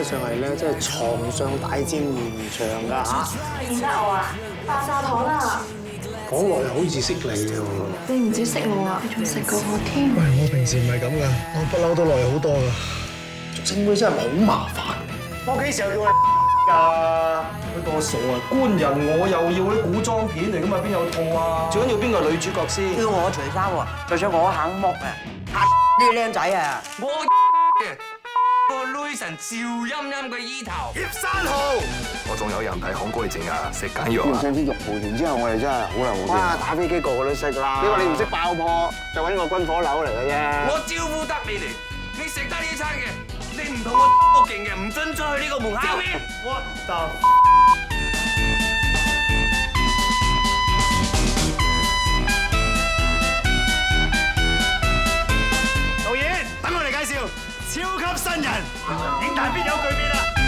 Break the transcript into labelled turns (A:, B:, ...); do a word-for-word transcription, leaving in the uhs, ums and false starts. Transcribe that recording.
A: 得上係咧，即係床上大戰現場㗎嚇。
B: 認得我啊，爆炸糖啊！
A: 講落又好似識你喎。
B: 你唔止識我啊，你仲識過我添。
A: 喂，我平時唔係咁㗎，我不嬲都耐好多㗎。做星妹真係好麻煩。我幾時又叫你㗎？
C: 你個傻啊！官人我又要啲古裝片嚟㗎嘛，邊有套啊？最緊要邊個女主角先？
D: 叫我除衫喎，就算我肯剝啊！嚇啲僆仔啊！
E: 我個女神趙陰陰嘅衣頭。
F: 葉山豪，我仲有人睇恐懼症啊，食緊藥啊！
A: 上次玉蒲團之後，我哋真係好耐冇見。哇！打飛機個個都識啦。你話你唔識爆破，就揾個軍火樓嚟嘅啫。
E: 我招呼得你哋，你食得呢餐嘅，你唔同我勁嘅，唔准出去呢個門口。
C: What the？ 導演，等我嚟介紹超級新人，影壇邊有巨變啊！